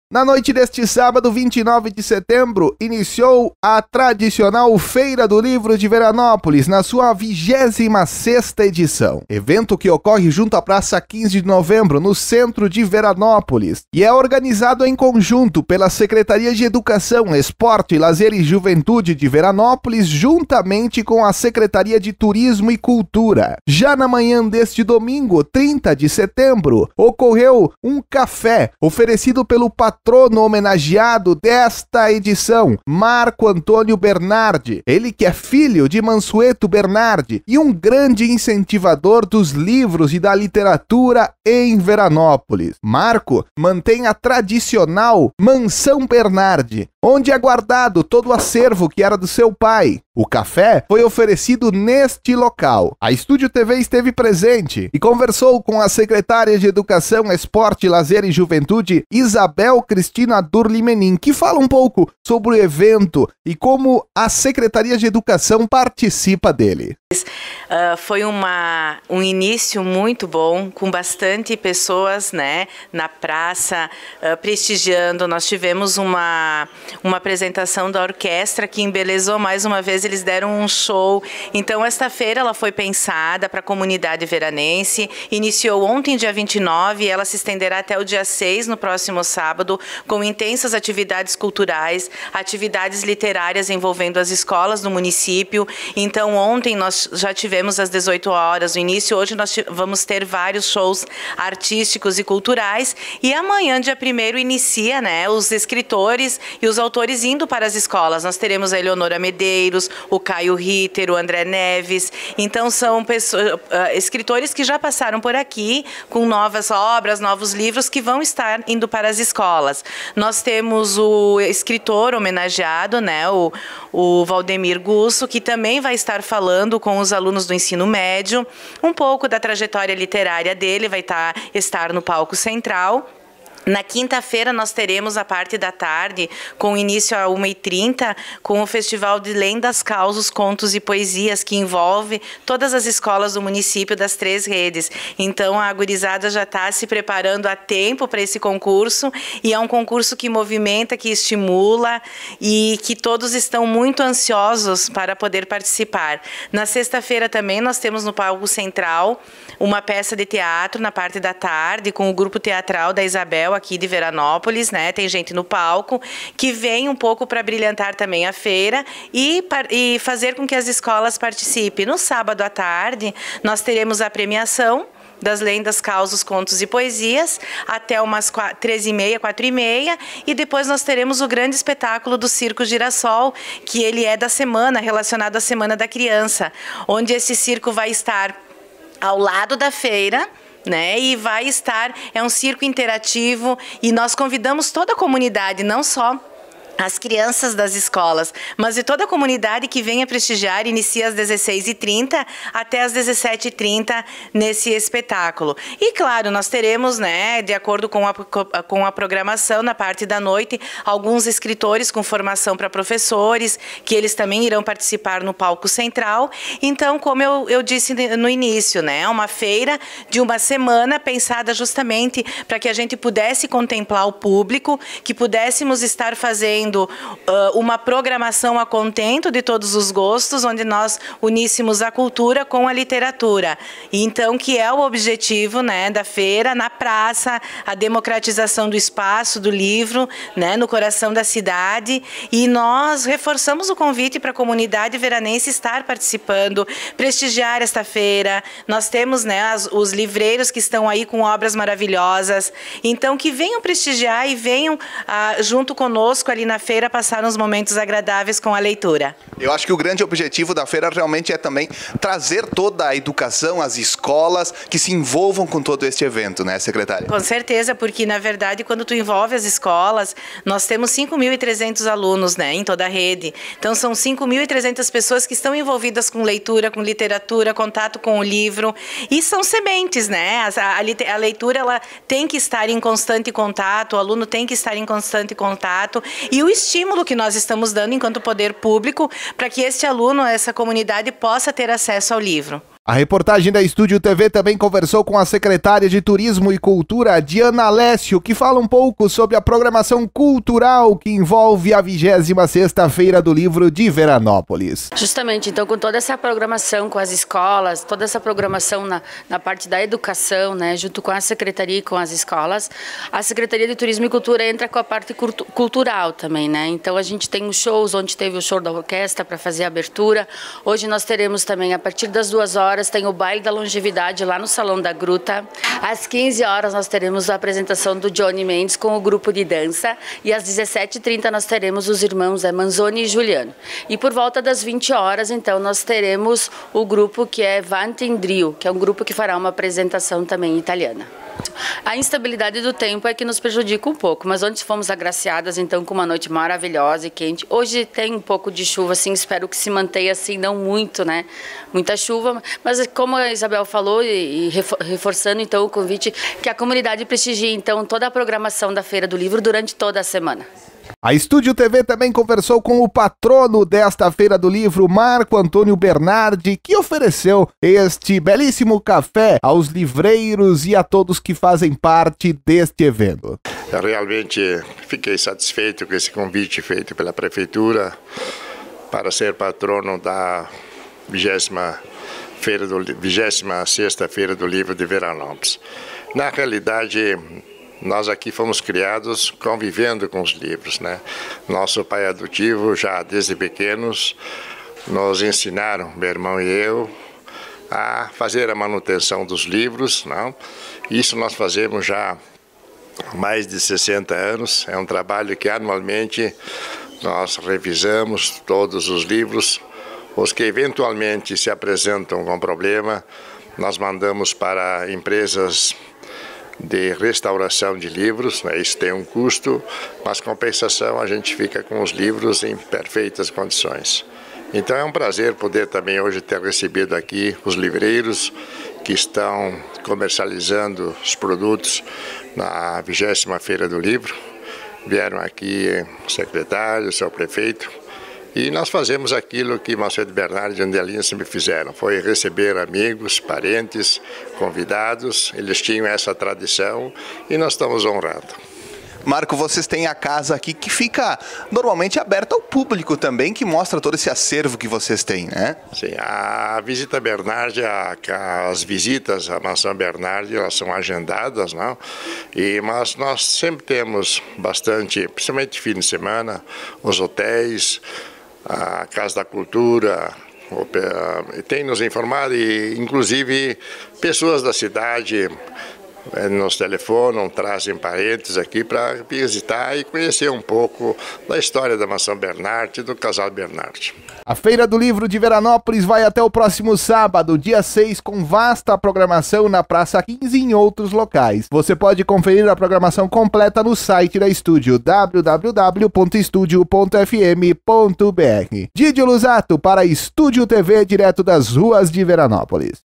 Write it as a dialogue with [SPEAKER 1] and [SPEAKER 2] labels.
[SPEAKER 1] Na noite deste sábado, 29 de setembro, iniciou a tradicional Feira do Livro de Veranópolis, na sua 26ª edição. Evento que ocorre junto à Praça 15 de Novembro, no centro de Veranópolis, e é organizado em conjunto pela Secretaria de Educação, Esporte, Lazer e Juventude de Veranópolis, juntamente com a Secretaria de Turismo e Cultura. Já na manhã deste domingo, 30 de setembro, ocorreu um café oferecido pelo patrono homenageado desta edição, Marco Antônio Bernardi, ele que é filho de Mansueto Bernardi e um grande incentivador dos livros e da literatura em Veranópolis. Marco mantém a tradicional Mansão Bernardi, onde é guardado todo o acervo que era do seu pai. O café foi oferecido neste local. A Estúdio TV esteve presente e conversou com a secretária de Educação, Esporte, Lazer e Juventude, Isabel Cristina Durlimenin, que fala um pouco sobre o evento e como a Secretaria de Educação participa dele.
[SPEAKER 2] Foi um início muito bom, com bastante pessoas, né, na praça, prestigiando. Nós tivemos uma apresentação da orquestra que embelezou mais uma vez, eles deram um show. Então, esta feira ela foi pensada para a comunidade veranense, iniciou ontem, dia 29, e ela se estenderá até o dia 6, no próximo sábado, com intensas atividades culturais, atividades literárias envolvendo as escolas do município. Então, ontem nós já tivemos às 18 horas o início, hoje nós vamos ter vários shows artísticos e culturais, e amanhã, dia 1º, inicia, né, os escritores e os autores indo para as escolas. Nós teremos a Eleonora Medeiros, o Caio Ritter, o André Neves. Então são escritores que já passaram por aqui com novas obras, novos livros que vão estar indo para as escolas. Nós temos o escritor homenageado, né, o Valdemir Gusso, que também vai estar falando com os alunos do ensino médio, um pouco da trajetória literária dele, vai estar no palco central. Na quinta-feira nós teremos a parte da tarde, com início a 1h30, com o Festival de Lendas, Causos, Contos e Poesias, que envolve todas as escolas do município das 3 redes. Então a gurizada já está se preparando há tempo para esse concurso, e é um concurso que movimenta, que estimula e que todos estão muito ansiosos para poder participar. Na sexta-feira também nós temos no palco central uma peça de teatro na parte da tarde, com o grupo teatral da Isabel, aqui de Veranópolis, né? Tem gente no palco que vem um pouco para brilhantar também a feira e fazer com que as escolas participem. No sábado à tarde, nós teremos a premiação das lendas, causos, contos e poesias, até umas 13h30, 4h30, e depois nós teremos o grande espetáculo do Circo Girassol, que ele é da semana, relacionado à Semana da Criança, onde esse circo vai estar ao lado da feira, né? E vai estar, é um circo interativo, e nós convidamos toda a comunidade, não só as crianças das escolas, mas de toda a comunidade que venha prestigiar. Inicia às 16h30 até às 17h30 nesse espetáculo. E claro, nós teremos, né, de acordo com a programação, na parte da noite, alguns escritores com formação para professores, que eles também irão participar no palco central. Então, como eu disse no início, né, uma feira de uma semana pensada justamente para que a gente pudesse contemplar o público, que pudéssemos estar fazendo uma programação a contento de todos os gostos, onde nós uníssemos a cultura com a literatura. E então, que é o objetivo, né, da feira, na praça, a democratização do espaço, do livro, né, no coração da cidade. E nós reforçamos o convite para a comunidade veranense estar participando, prestigiar esta feira. Nós temos, né, os livreiros que estão aí com obras maravilhosas. Então, que venham prestigiar e venham junto conosco ali na feira passar uns momentos agradáveis com a leitura.
[SPEAKER 1] Eu acho que o grande objetivo da feira realmente é também trazer toda a educação, as escolas que se envolvam com todo este evento, né, secretária?
[SPEAKER 2] Com certeza, porque na verdade quando tu envolve as escolas, nós temos 5.300 alunos, né, em toda a rede. Então são 5.300 pessoas que estão envolvidas com leitura, com literatura, contato com o livro, e são sementes, né? A leitura ela tem que estar em constante contato, o aluno tem que estar em constante contato, e o estímulo que nós estamos dando enquanto poder público para que este aluno, essa comunidade, possa ter acesso ao livro.
[SPEAKER 1] A reportagem da Estúdio TV também conversou com a secretária de Turismo e Cultura, Diana Alessio, que fala um pouco sobre a programação cultural que envolve a 26ª Feira do Livro de Veranópolis.
[SPEAKER 3] Justamente, então, com toda essa programação com as escolas, toda essa programação na parte da educação, né, junto com a secretaria e com as escolas, a Secretaria de Turismo e Cultura entra com a parte cultural também, né? Então a gente tem os shows, onde teve o show da orquestra para fazer a abertura. Hoje nós teremos também, a partir das 2 horas, tem o baile da longevidade lá no Salão da Gruta. Às 15 horas nós teremos a apresentação do Johnny Mendes com o grupo de dança. E às 17h30 nós teremos os irmãos Manzoni e Juliano. E por volta das 20 horas, então, nós teremos o grupo que é Vantindrio, que é um grupo que fará uma apresentação também italiana. A instabilidade do tempo é que nos prejudica um pouco, mas ontem fomos agraciadas então com uma noite maravilhosa e quente. Hoje tem um pouco de chuva, assim, espero que se mantenha assim, não muito, né? Muita chuva, mas como a Isabel falou e reforçando então o convite, que a comunidade prestigie então toda a programação da Feira do Livro durante toda a semana.
[SPEAKER 1] A Estúdio TV também conversou com o patrono desta Feira do Livro, Marco Antônio Bernardi, que ofereceu este belíssimo café aos livreiros e a todos que fazem parte deste evento.
[SPEAKER 4] Eu realmente fiquei satisfeito com esse convite feito pela Prefeitura para ser patrono da 26ª Feira do Livro de Veranópolis. Na realidade, nós aqui fomos criados convivendo com os livros, né? Nosso pai adotivo, já desde pequenos, nos ensinaram, meu irmão e eu, a fazer a manutenção dos livros, não? Isso nós fazemos já há mais de 60 anos. É um trabalho que anualmente nós revisamos todos os livros. Os que eventualmente se apresentam com problema, nós mandamos para empresas de restauração de livros, né? Isso tem um custo, mas compensação a gente fica com os livros em perfeitas condições. Então é um prazer poder também hoje ter recebido aqui os livreiros que estão comercializando os produtos na 26ª Feira do Livro. Vieram aqui o secretário, o seu prefeito, e nós fazemos aquilo que Mansueto Bernardi e Andelina sempre fizeram, foi receber amigos, parentes, convidados. Eles tinham essa tradição e nós estamos honrando.
[SPEAKER 1] Marco, vocês têm a casa aqui que fica normalmente aberta ao público também, que mostra todo esse acervo que vocês têm, né?
[SPEAKER 4] Sim, a visita Bernardi, as visitas à Mansão Bernardi, elas são agendadas, não? Mas nós sempre temos bastante, principalmente fim de semana, os hotéis, a Casa da Cultura, tem nos informado e inclusive pessoas da cidade nos telefonam, trazem parentes aqui para visitar e conhecer um pouco da história da Mansão Bernardi e do casal Bernardi.
[SPEAKER 1] A Feira do Livro de Veranópolis vai até o próximo sábado, dia 6, com vasta programação na Praça 15 e em outros locais. Você pode conferir a programação completa no site da Estúdio, www.estudio.fm.br. Didio Lusato para Estúdio TV, direto das ruas de Veranópolis.